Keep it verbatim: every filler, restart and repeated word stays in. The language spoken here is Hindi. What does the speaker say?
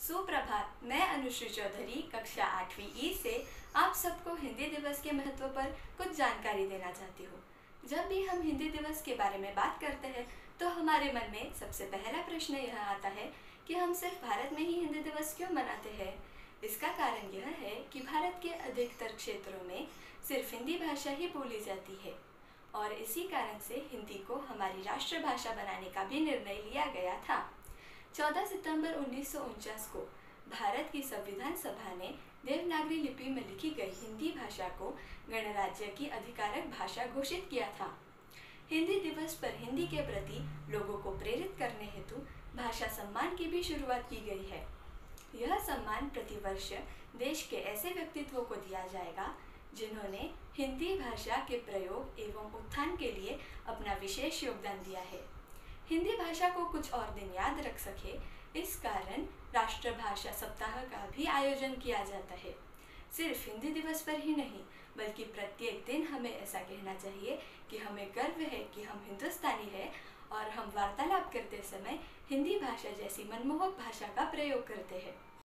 सुप्रभात। मैं अनुश्री चौधरी कक्षा आठवीं ई से आप सबको हिंदी दिवस के महत्व पर कुछ जानकारी देना चाहती हूँ। जब भी हम हिंदी दिवस के बारे में बात करते हैं तो हमारे मन में सबसे पहला प्रश्न यह आता है कि हम सिर्फ भारत में ही हिंदी दिवस क्यों मनाते हैं। इसका कारण यह है कि भारत के अधिकतर क्षेत्रों में सिर्फ हिंदी भाषा ही बोली जाती है और इसी कारण से हिंदी को हमारी राष्ट्रभाषा बनाने का भी निर्णय लिया गया था। चौदह सितंबर उन्नीस सौ उनचास को भारत की संविधान सभा ने देवनागरी लिपि में लिखी गई हिंदी भाषा को गणराज्य की आधिकारिक भाषा घोषित किया था। हिंदी दिवस पर हिंदी के प्रति लोगों को प्रेरित करने हेतु भाषा सम्मान की भी शुरुआत की गई है। यह सम्मान प्रतिवर्ष देश के ऐसे व्यक्तित्वों को दिया जाएगा जिन्होंने हिंदी भाषा के प्रयोग एवं उत्थान के लिए अपना विशेष योगदान दिया है। हिंदी भाषा को कुछ और दिन याद रख सके, इस कारण राष्ट्रभाषा सप्ताह का भी आयोजन किया जाता है। सिर्फ हिंदी दिवस पर ही नहीं बल्कि प्रत्येक दिन हमें ऐसा कहना चाहिए कि हमें गर्व है कि हम हिंदुस्तानी हैं और हम वार्तालाप करते समय हिंदी भाषा जैसी मनमोहक भाषा का प्रयोग करते हैं।